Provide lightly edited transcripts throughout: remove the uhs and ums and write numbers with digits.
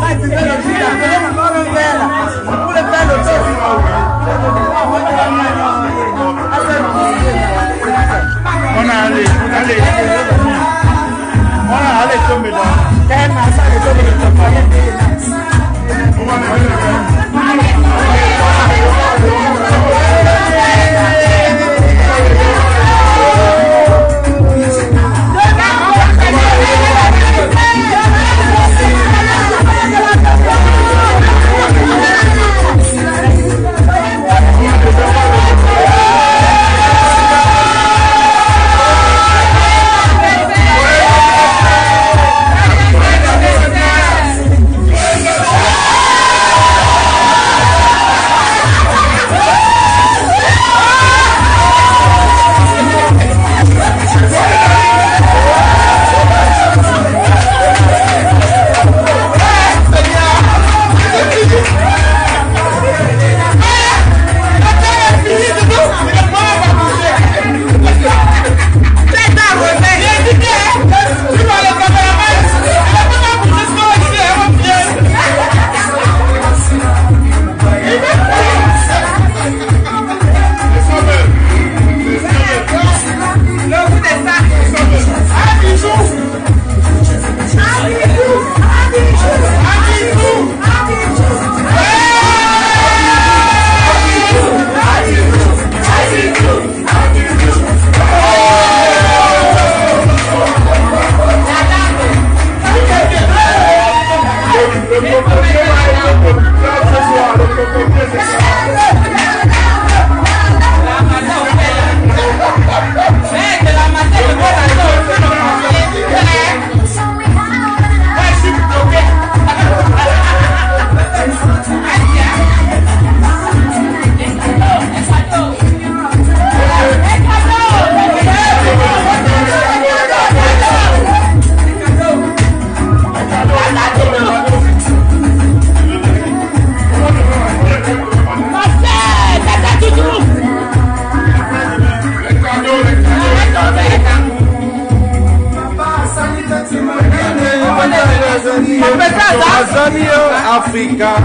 Africa.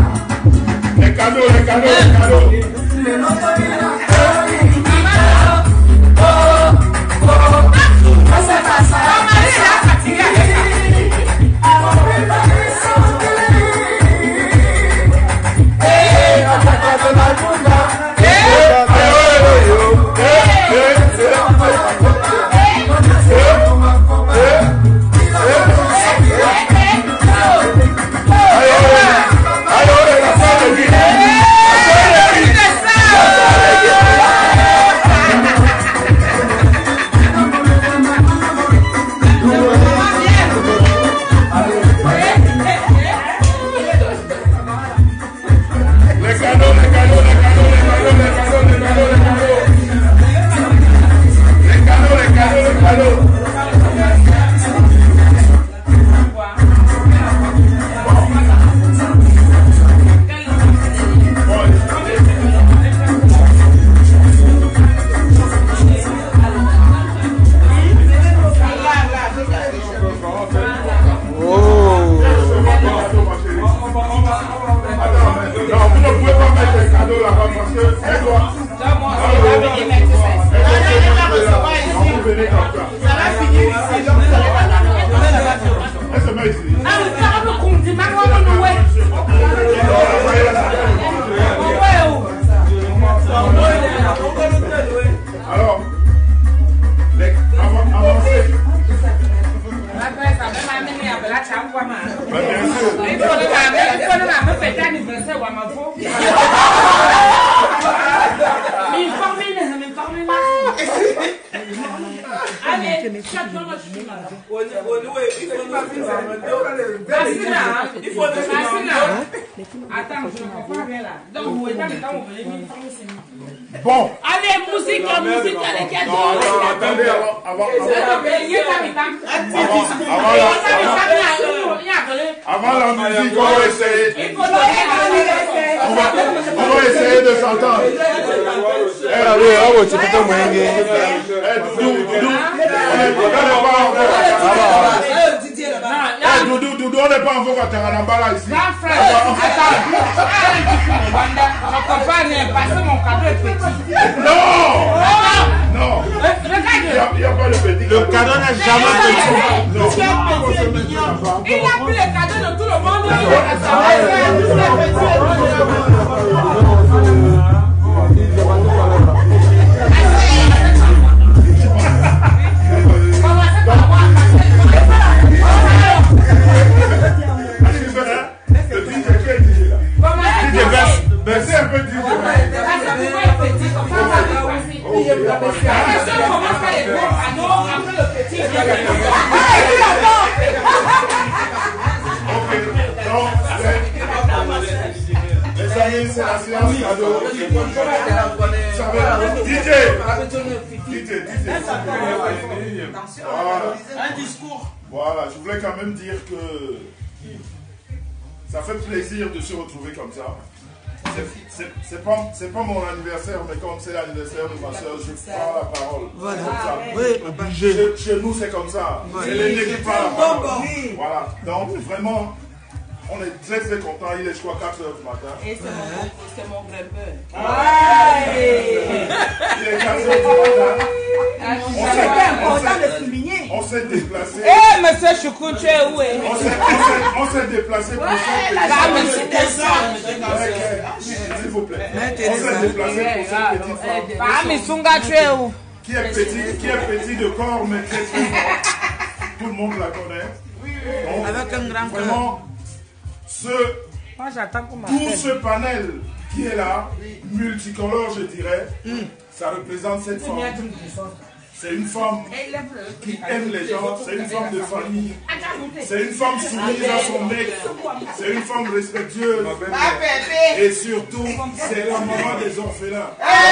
Les cadeaux. Bon. Allez, musique, les cadeaux. Attendez, avant la musique, on va essayer de s'entendre. Doudou, Doudou, on n'est pas en vogue à Taranambala ici. Grand frère, attends. Mon papa n'est passé, mon cadeau est petit. Non! Non! Regarde. Il n'y a pas de petit. Le cadeau n'est jamais petit. Non. Il a pris les cadeaux de tout le monde. Baissez un peu du les amis, c'est la séance cadeau. DJ. Un discours. Voilà, je voulais quand même dire que ça fait plaisir de se retrouver comme ça. C'est pas mon anniversaire, mais comme c'est l'anniversaire de ma soeur, je prends la parole. Voilà. Oui, chez nous, c'est comme ça. C'est l'aîné qui prend la parole. Voilà. Donc, vraiment, on est très très content. Il est, je crois, 4 h du matin. Et c'est mon grand-père. Il est 4 h du matin. C'était important de souligner. On s'est déplacé. Eh, monsieur Choukou, tu es où? On s'est déplacé pour s'il vous plaît. On s'est déplacé pour cette petite femme. Qui est petit de corps, mais très très fort. Tout le monde la connaît. Donc, Avec un grand vraiment, tout ce panel qui est là, multicolore, je dirais, ça représente cette femme. C'est une femme qui aime les gens, c'est une femme de famille, c'est une femme soumise à son mec, c'est une femme respectueuse et surtout, c'est la maman des orphelins.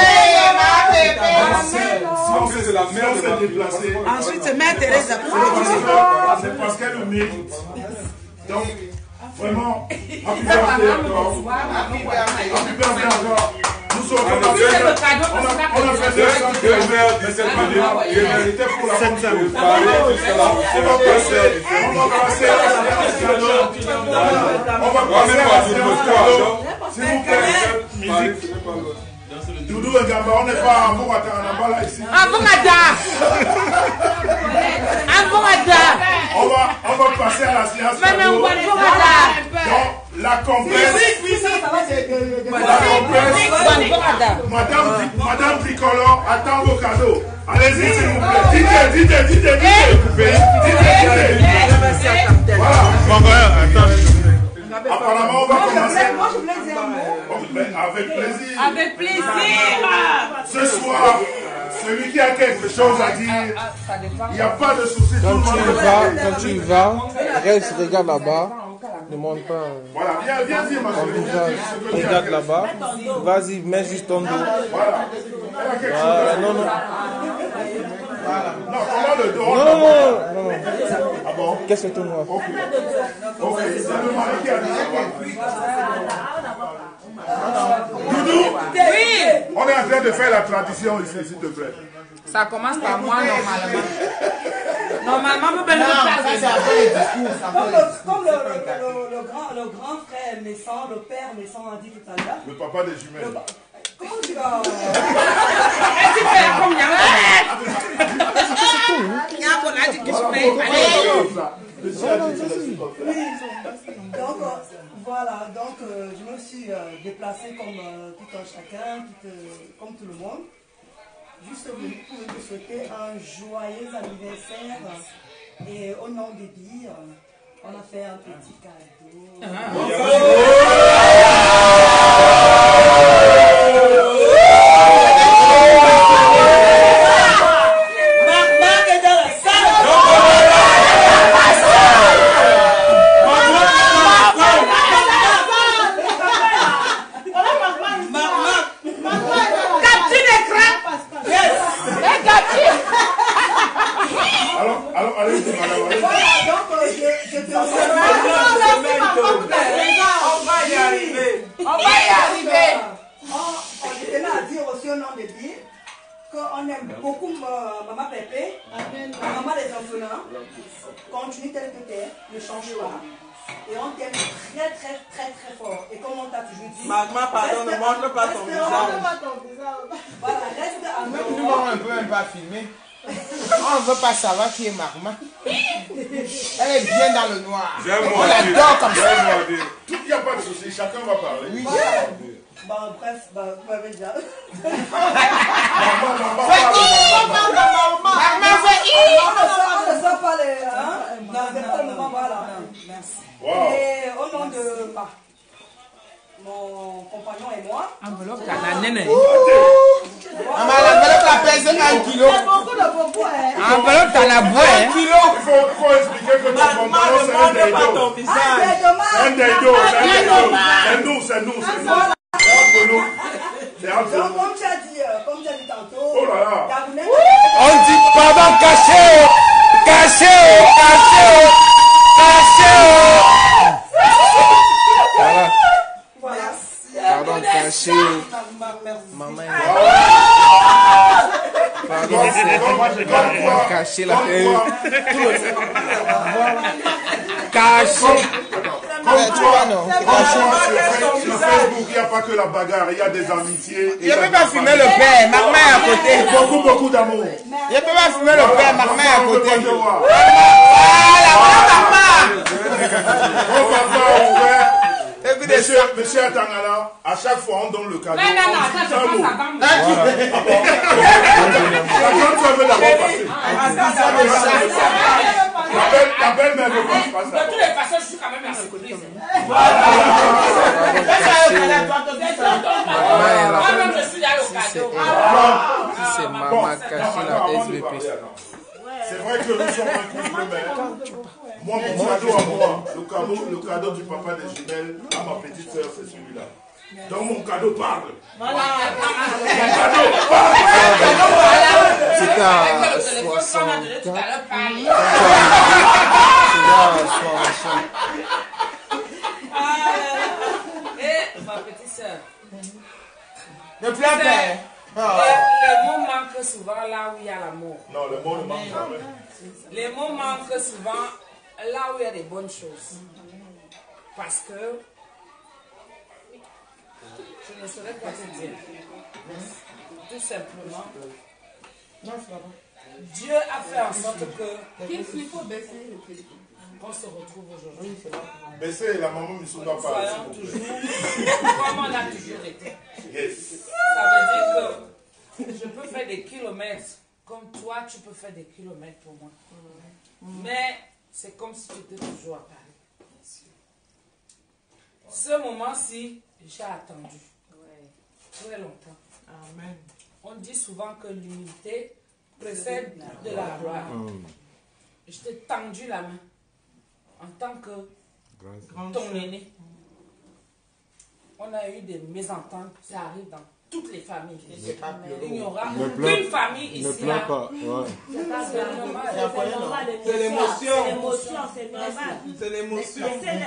Si on s'est déplacé, ensuite, c'est Mère Thérèse. c'est parce qu'elle le mérite. Donc, vraiment, happy birthday encore. Happy birthday encore. Nous sommes on a fait 200 km de cette année. Il méritait pour la fête. On va passer à la séance cadeau. On va passer à la séance cadeau. S'il vous plaît, musique. Doudou et Gamba, on n'est pas en bon à Taranambala ici. On va passer à la séance cadeau. Donc, la compresse. Madame Tricolore attend vos cadeaux. Allez-y, s'il vous plaît. DJ. Voilà. Apparemment, on va commencer. Moi, je voulais dire un mot. Avec plaisir. Avec plaisir. Ce soir, celui qui a quelque chose à dire, il n'y a pas de souci. Quand tu y vas, reste, regarde là-bas. Ne monte pas. Voilà, viens dire, ma chérie. Regarde là-bas. Vas-y, mets juste ton dos. Voilà. Elle a quelque chose à dire. Non. Non, comment le dos? Non. Ah bon? Qu'est-ce que tu vois? Ok, c'est le mari qui a dit ça. Doudou? Oui. On est en train de faire la tradition ici, s'il te plaît. Ça commence par moi, normalement. Normalement, Comme le grand frère naissant, le père naissant a dit tout à l'heure. Le papa des jumelles. Comment tu vas? Donc voilà, je me suis déplacée comme tout un chacun, comme tout le monde. Juste pour vous souhaiter un joyeux anniversaire et au nom des billes, on a fait un petit cadeau. Alors, allez-y, madame. Donc, je te remercie. ne change pas. Et on t'aime très très très très fort. Et comme on t'a toujours dit... Magma, pardon, ne montre pas ton visage. Voilà, reste à Nous n'avons un peu même pas filmé. On ne veut pas savoir qui est Magma. Elle est bien dans le noir. On l'adore comme ça. Il n'y a pas de souci, chacun va parler. Oui. Bah, bref, bah, vous m'avez déjà... Magma fait On ne sent pas les... Hein? Non, c'est pas le moment, voilà. Merci. Wow. Et au nom de mon compagnon et moi... enveloppe canadienne. L'enveloppe la pèse 1 kilo. Beaucoup, hein. Enveloppe t'en as bois. 1 kilo. Il faut expliquer que ton compagnon c'est un dildo. C'est un dildo, c'est nous. C'est entre nous. Donc, comme tu as dit tantôt... Oh là là. Gabonais, On dit pardon, caché. Voilà. Pardon, caché. Maman est pardon, c'est caché la caché. Tu vois, non? Sur Facebook, il n'y a pas que la bagarre, il y a des amitiés. Je ne peux pas fumer le père. Magma est à côté. Beaucoup d'amour. Je ne peux pas fumer le père. Magma est à côté. Mon papa ouvert. Et puis des Monsieur Atangala, à chaque fois on donne le cadeau. Non, ça je pense à quand même. La grande soeur veut d'abord passer. La belle-mère ne pense pas ça. De toutes les façons, je suis quand même la surprise. Moi-même, je suis allé au cadeau. C'est maman caché la SVP. C'est vrai que nous sommes un couple, mais moi, mon cadeau à moi, le cadeau du papa des jumelles à ma petite soeur, c'est celui-là. Donc mon cadeau parle. Mon cadeau parle. C'était à Le téléphone qu'on a donné tout à l'heure parle. Et ma petite soeur. Ne pleure pas. Les mots manquent souvent là où il y a l'amour. Non, le mot ne manque jamais. Les mots manquent souvent là où il y a des bonnes choses. Parce que je ne saurais pas te dire. Tout simplement, Dieu a fait en sorte que qu'on se retrouve aujourd'hui. Baissez la maman Missoula parle. Soyons toujours comme on a toujours été. Yes. Ça veut dire que je peux faire des kilomètres comme toi, tu peux faire des kilomètres pour moi. Mais c'est comme si tu étais toujours à Paris. Ce moment-ci, j'ai attendu très longtemps. Amen. On dit souvent que l'humilité précède de la gloire. Je t'ai tendu la main en tant que ton aîné. On a eu des mésententes, ça arrive dans toutes les familles. Il n'y aura aucune famille ici. Ne pleure pas. Ouais. C'est l'émotion. C'est normal. C'est l'émotion.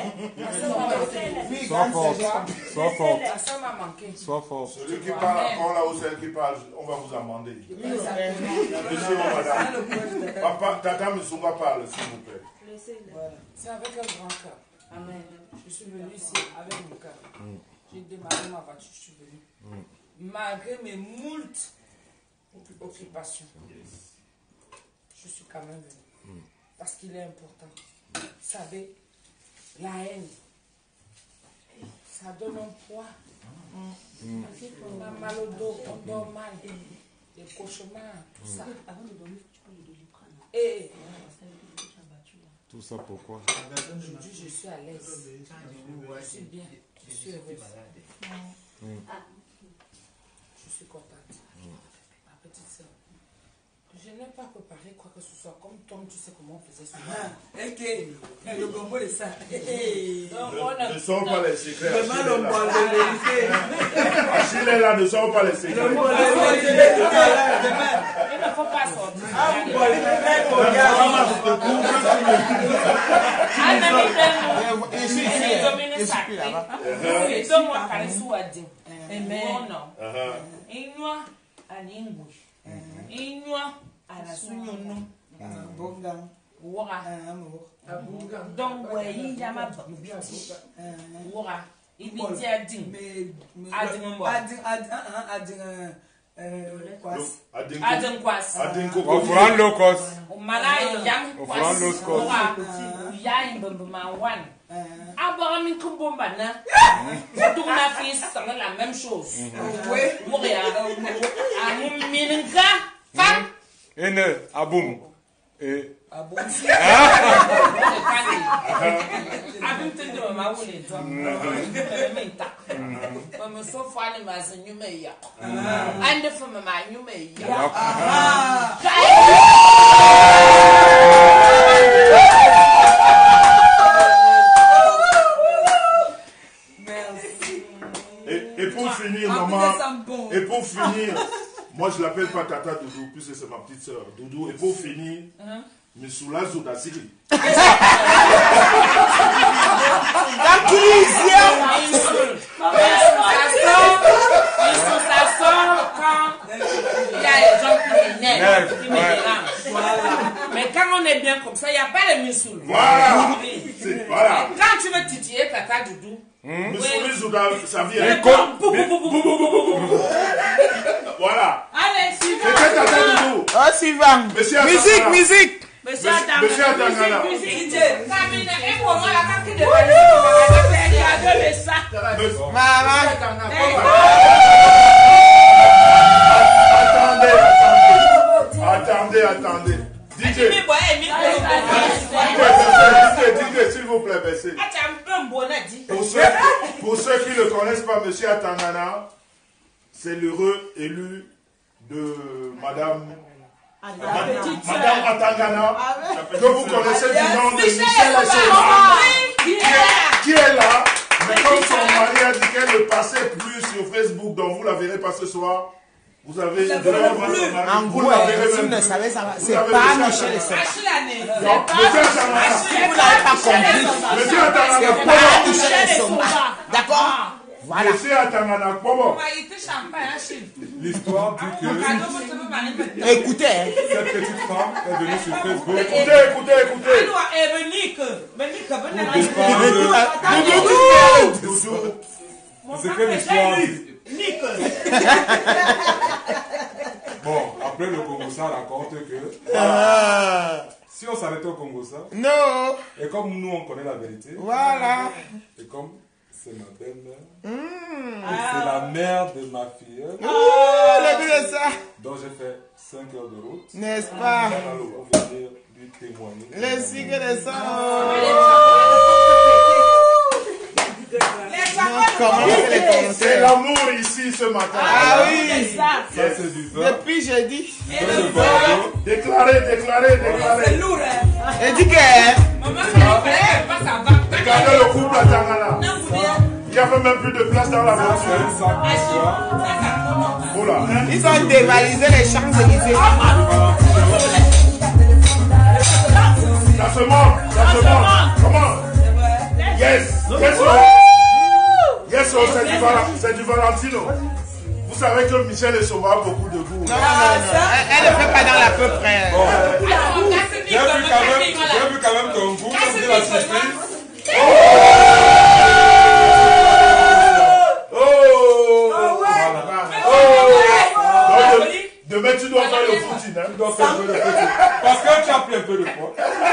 Sois fort. Sois fort. La soeur m'a manqué. Sois fort. Celui qui parle encore là où celle qui parle, on va vous amender. Monsieur ou madame. Papa, Tata Missoula parle, s'il vous plaît. C'est avec un grand cœur. Amen. Je suis venu ici avec mon cœur. J'ai démarré ma voiture, je suis venu. Malgré mes moultes occupations, je suis quand même venu. Parce qu'il est important. Vous savez, la haine, ça donne un poids. On a mal au dos, on dort mal, des cauchemars, tout ça. Et Tout ça pourquoi? aujourd'hui, je suis à l'aise. Je suis bien, je suis heureuse. Je suis contente. Ma petite soeur, je n'ai pas préparé quoi que ce soit. Comme toi, tu sais comment on faisait ça. Ok, le combo de ça. Ne sors pas les secrets. Demain, le bol de vérité. Achille est là, ne sors pas les secrets. Le bol de vérité tout à l'heure. Demain. Il ne faut pas sortir. Ah, vous bol de vérité, mon gars. Wora. Donc, ouais, il y a ma Wora. Il dit Adin. Adin Kwas. Offrande locos. Malay Yang Kwas. Yay Bambamawan. Abraham Kumbana. Tout la fille, c'est la même chose. Oui. À Minka. Et ne, aboum. Et. Abim tende ma wule to. Menta. Mama so fani ma se nyume ya. Ande fo ma nyume ya. Et pour finir, maman, et pour finir, moi je l'appelle pas Tata Doudou, puisque c'est ma petite soeur Doudou. Et pour finir, Missoula Zoudasiri. Ça sort quand il y a les gens qui m'énervent, qui me dérangent. Mais quand on est bien comme ça, il n'y a pas de missoul. Voilà. Voilà. Quand tu veux titiller Tata Doudou, Missoula Zouda, ça vient. Voilà. Allez, suivant. C'était Tata Doudou. Oh, suivant. Musique, musique. Monsieur Atangana. Monsieur Atangana. Maman. Attendez. DJ, s'il vous plaît, baissez. Pour ceux qui ne connaissent pas Monsieur Atangana, c'est l'heureux élu de Madame Atangana, que vous connaissez du nom de Michel Essoma, qui est là, mais comme son mari a dit qu'elle ne passait plus sur Facebook, donc vous la verrez pas ce soir. Vous avez en gros, si vous ne savez, c'est pas Michel Essoma. Si vous n'avez pas compris, c'est pas Michel Essoma. D'accord? Voilà. L'histoire dit que écoutez, cette petite femme est venue sur Facebook. C'est que l'histoire dit. Bon, après le Congo-Ça raconte que si on s'arrêtait au Congo-Ça, non. et comme nous on connaît la vérité, Voilà. et comme c'est ma belle-mère, c'est la mère de ma fille, le but de ça. donc j'ai fait 5 heures de route. N'est-ce pas? Pour venir lui témoigner. Le cycle de ça. C'est l'amour ici ce matin. Ah oui. Ça c'est du vin. Depuis jeudi. Déclarez. C'est lourd, hein. Et dit que. Regardez le couple Atangana. Il n'y avait même plus de place dans la voiture. Voilà. Ils ont dévalisé les Champs-Élysées. Ça se monte. Comment? Yes, c'est du Valentino. Vous savez que Michel Essoma a beaucoup de goût. Non. Elle ne fait pas dans la peu près. J'ai vu quand même ton goût, comme dit la surprise. Demain, tu dois faire le footing. Tu dois faire un peu de footing. Parce que tu as pris un peu de poids.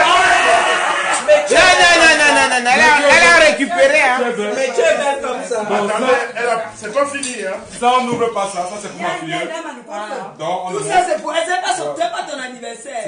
Non. Elle a récupéré. Hein. Mais tu es belle comme ça. Attendez, c'est pas fini. Hein. Ça, on n'ouvre pas ça. Ça, c'est pour ma fille. Donc, on Tout ça, c'est pour elle. C'est pas ton anniversaire.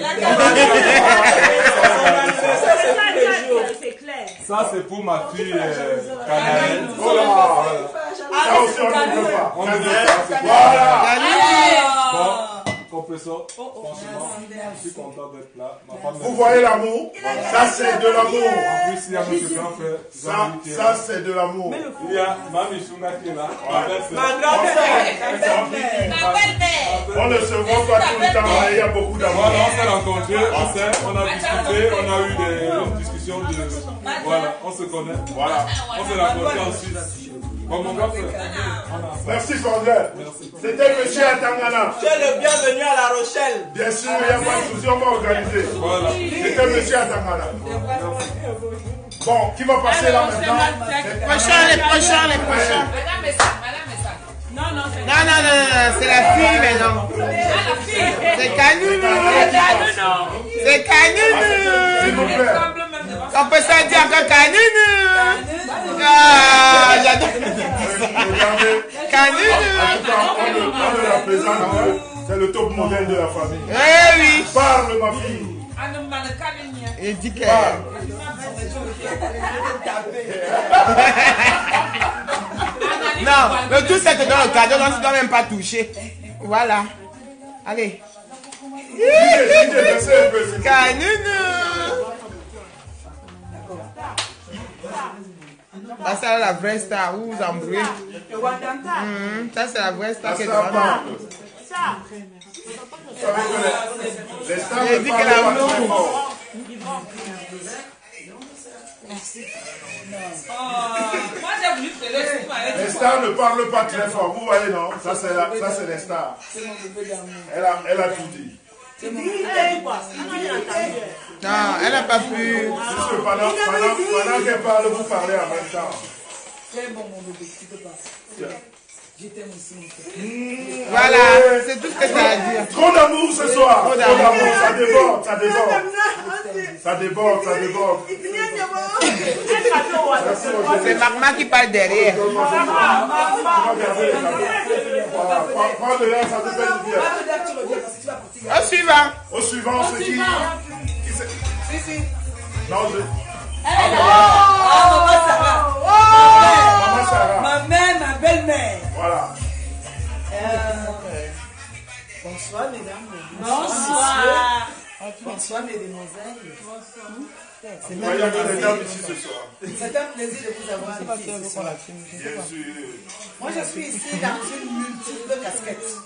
C'est clair. ça, c'est pour ma fille canadienne. Ça aussi, on ne veut pas. On ne veut pas. Voilà. Bon, confessons, franchement, je suis content d'être là. Ma femme Vous voyez l'amour? Ça, c'est de l'amour. En plus, il y a notre grand frère. Ça, c'est de l'amour. Il y a Mami Shunga qui est là. Ma belle-sœur. On ne se voit pas tout le temps, mais il y a beaucoup d'amour. Voilà, on s'est rencontrés, on a discuté, on a eu une discussion de... Voilà, on se connaît. Voilà. On s'est rencontrés ensuite. Bon, mon gars, Merci, Fondel. C'était monsieur Atangana. Tu es le bienvenu à La Rochelle. Bien sûr, il n'y a pas de souci, on va organiser. Voilà. C'était monsieur Atangana. Bon, qui va passer là maintenant? Les prochains. Madame Essa. Non, C'est la fille, mais non. C'est Kanoulou. C'est Kanoulou. S'il vous plaît. On peut ça dire encore Kanoulou. Ah, j'adore. Regardez. Kanoulou. On le représente. C'est le top modèle de la famille. Eh oui. Parle, ma fille. Il dit que... Non, le tout c'est que dans le cadeau, on ne doit même pas toucher. Voilà. Allez. Kanoulou. Ça c'est la vraie star, vous vous embrouillez. Ça c'est la vraie star qui est devant nous. Les stars Il dit qu'elle a un Les stars ne parlent pas très fort. Vous voyez, non? Ça, c'est les stars. Elle a tout dit. Non, elle n'a pas pu. Parce que pendant qu'elle parle, vous parlez en même temps. C'est bon, mon bébé, tu peux pas. Je t'aime aussi, mon frère. Voilà, c'est tout ce que ça a à dire. Trop d'amour ce soir. Trop d'amour, ça déborde. Ça déborde. C'est Magma qui parle derrière. Prends de l'air, ça te fait du bien. Au suivant, c'est qui? Non, Maman Sarah. Ma mère, ma belle-mère. Voilà. Bonsoir, mesdames. Bonsoir. Bonsoir, mesdemoiselles. Il y a des dames ici ce soir. C'est un plaisir de vous avoir ici ce soir. Bien sûr. Moi, je suis ici dans une multitude de casquettes.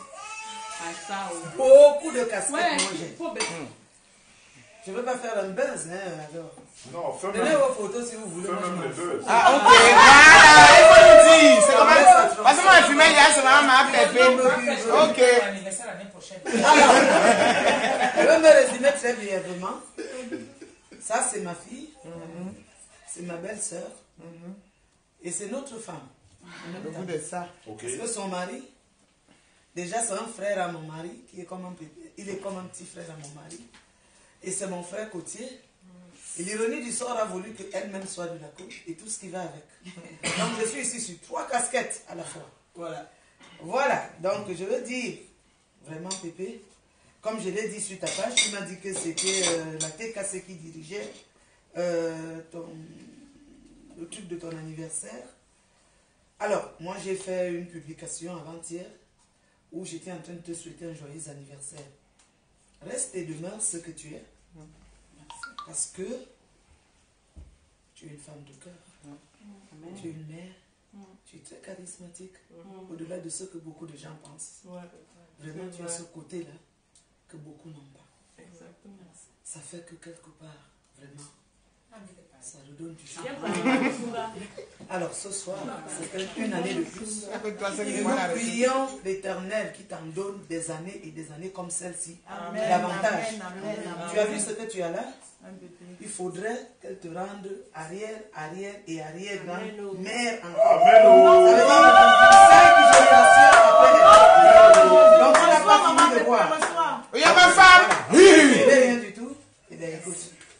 Beaucoup de casquettes, moi j'ai. Je ne veux pas faire un buzz, hein, alors. Non, donnez vos photos si vous voulez. Ah, ok, voilà, il faut nous dire. C'est comment? Parce que moi, je fumais hier, c'est vraiment ma pépé. Ok. Alors, je vais me résumer très brièvement. Ça, c'est ma fille. C'est ma belle-sœur. Et c'est notre femme. Le goût de ça. Parce que son mari, déjà, c'est un frère à mon mari, qui est comme un bébé. Il est comme un petit frère à mon mari. Et c'est mon frère côtier. Et l'ironie du sort a voulu qu'elle-même soit de la côte et tout ce qui va avec. Donc je suis ici sur 3 casquettes à la fois. Voilà. Donc je veux dire, vraiment Pépé, comme je l'ai dit sur ta page, tu m'as dit que c'était la TKC qui dirigeait le truc de ton anniversaire. Alors, moi j'ai fait une publication avant-hier où j'étais en train de te souhaiter un joyeux anniversaire. Reste et demeure ce que tu es. Parce que tu es une femme de cœur. Tu es une mère. Tu es très charismatique. Au-delà de ce que beaucoup de gens pensent. Vraiment, tu as ce côté-là que beaucoup n'ont pas. Ça fait que quelque part, vraiment, ça nous donne du charme. Alors ce soir, c'est une année de plus. Et nous prions l'Éternel qui t'en donne des années et des années comme celle-ci. Davantage. Tu as vu ce que tu as là? Il faudrait qu'elle te rende arrière, arrière et arrière-grand-mère encore. Ça veut dire 5 générations après. Donc on n'a pas fini de voir. Il y a ma femme. Rien du tout. Eh bien écoute.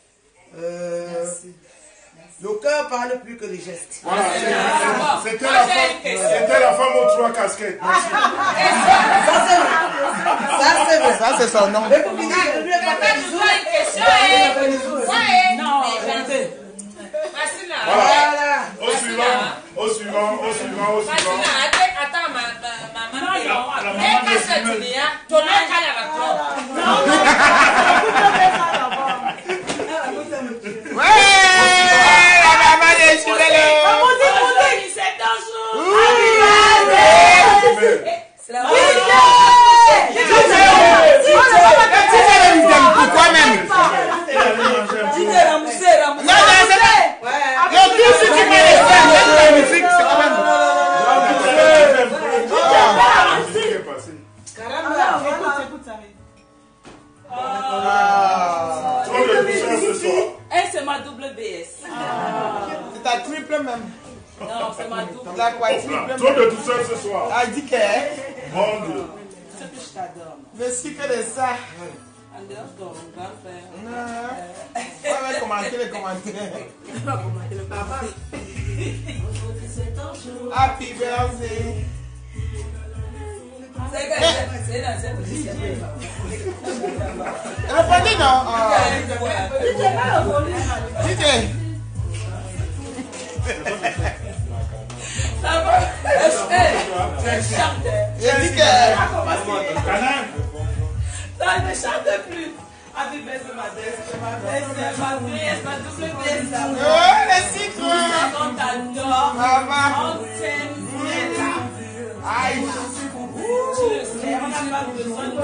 Le cœur parle plus que les gestes. Voilà, c'était la femme aux 3 casquettes. Ça c'est vrai. Ça c'est son nom. Mais pour finir, je ne lui ai pas fait une question. Non, Voilà. Au suivant. Attends, maman. La maman des cheveux. C'est la Pourquoi même? Non, c'est pas. Le tout ce qui me laisse, la musique, c'est quand même. triple même. Non, c'est ma double. La quadruple. Trop de tout seul ce soir. Ah, dit que. Mon Dieu. C'est que je t'adore. Merci que de ça. En dehors de ton grand-père. On va commenter les commentaires. Happy birthday. Répondez non. DJ. Ça va? Elle chante. Je dis que. Non, elle ne chante plus. Happy birthday, ma belle-sœur, ma belle-sœur, ma nièce, ma double belle-sœur. Oh, merci toi. On t'adore. Maman. On t'aime. On est là. Aïe. Tu le sais, on n'a pas besoin de...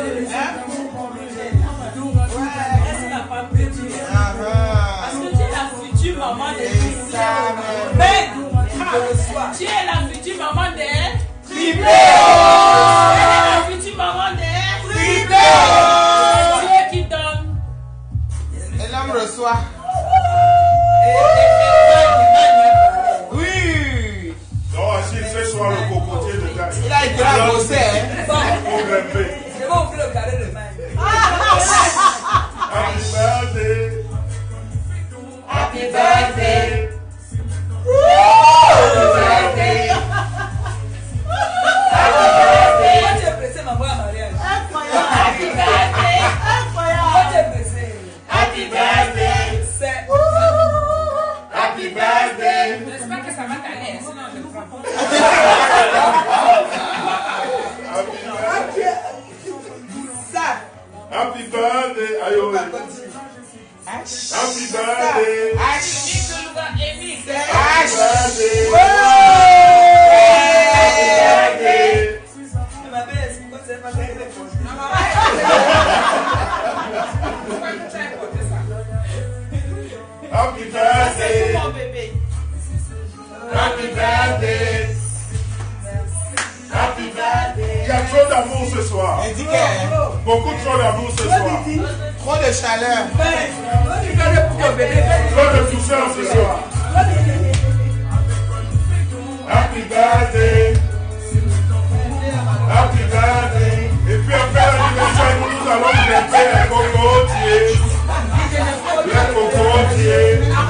Est-ce qu'on n'a pas besoin? Parce que tu es la future maman de Christian. Mais, tu es la future maman de... Triplé. Tu es la future maman de... Triplé. Dieu qui donne. Et l'homme reçoit. Oui. Non, Achille, ce soir, le cocotier de ta. Il a été là bosser. Problème B. Je vais ouvrir le carré de main. Happy birthday. Happy birthday. Pourquoi tu es pressé, maman, à mariage? Happy birthday. Pourquoi tu es pressé? Happy birthday. C'est... Happy birthday. J'espère que ça va t'aller, sinon je ne prends pas. Happy birthday. Aïe, oh. Happy birthday. Aïe. Happy birthday. Ma belle, pourquoi tu n'es pas très Happy birthday. C'est mon bébé. Happy birthday. Happy birthday. Il y a trop d'amour ce soir. Elle dit que. Beaucoup trop d'amour ce soir. Trop de chaleur. Trop de douceur ce soir. Happy birthday. Happy birthday. Et puis après l'anniversaire, nous allons grimper les cocotiers. Les cocotiers.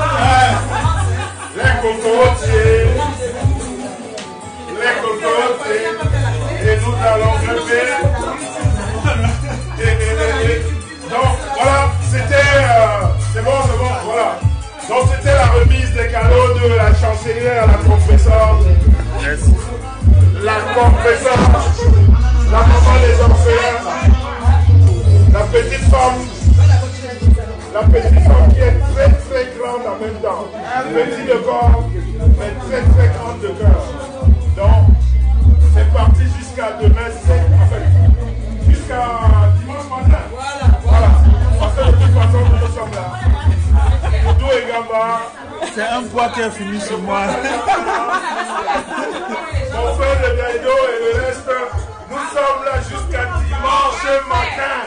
Les cocotiers. Les cocotiers. Et nous allons grimper. Donc voilà, c'était... c'est bon, voilà. Donc c'était la remise des cadeaux de la chancelière, la confesseure. La confesseure. La maman des orphelins. La petite femme qui est très très grande en même temps. Petite de corps, mais très très grande de cœur. Donc, c'est parti jusqu'à demain, jusqu'à dimanche matin. Voilà. Parce que de toute façon, nous sommes là. Doudou et Gamba. C'est un poids qui est fini sur moi. Mon frère de Daido et le reste, nous sommes là jusqu'à dimanche matin.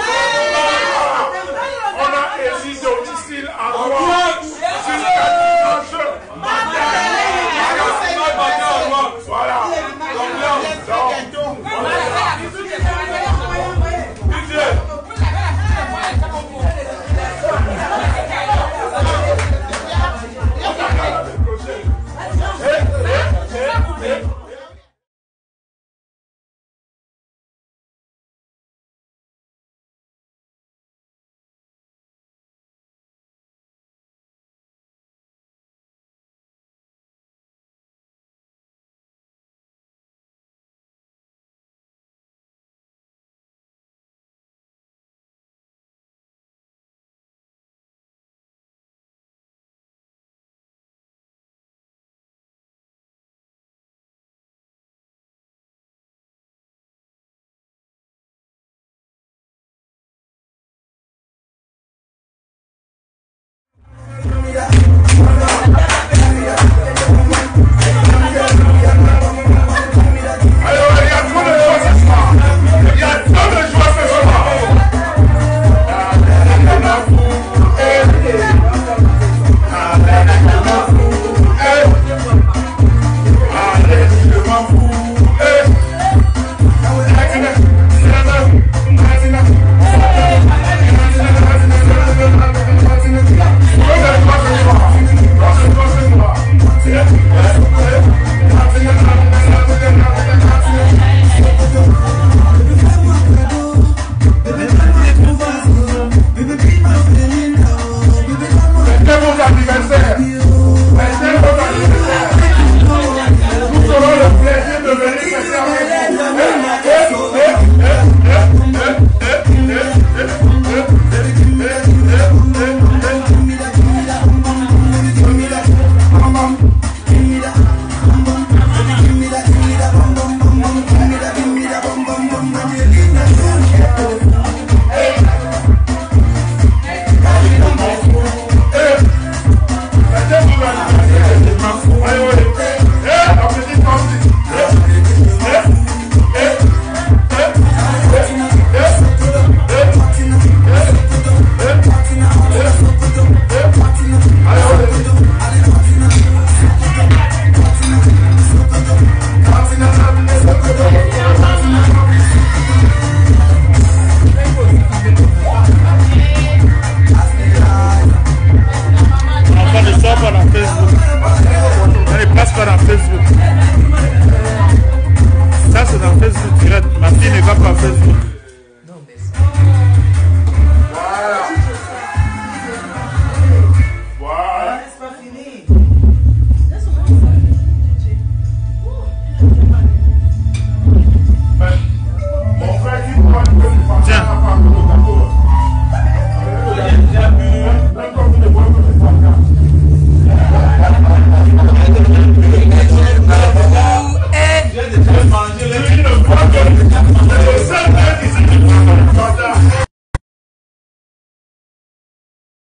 On a élu domicile à droite jusqu'à dimanche matin. Voilà. Ouais.